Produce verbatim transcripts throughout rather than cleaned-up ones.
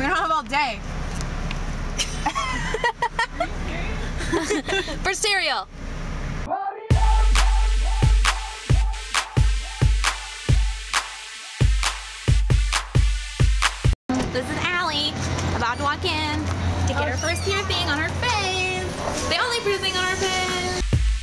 We don't have all day. For cereal. This is Allie, about to walk in to get her first piercing on her face. The only piercing on her face.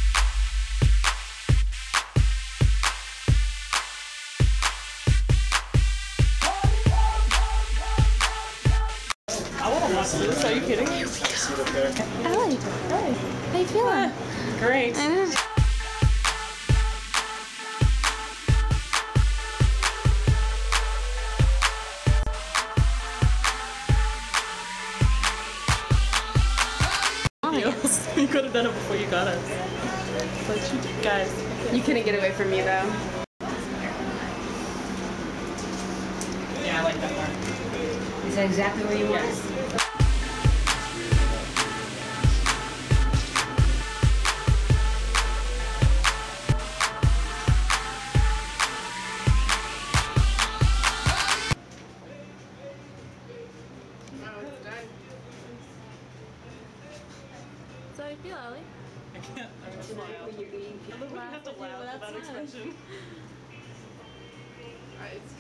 I want to watch this. Are you kidding? Here we go. Allie, Hey. how you feeling? Great. I know. You could have done it before you got us. But you guys. You couldn't get away from me though. Yeah, I like that part. Is that exactly where you want us? So how you feel, Allie? I can't. I'm just smile. I have to laugh with that expression. Alright,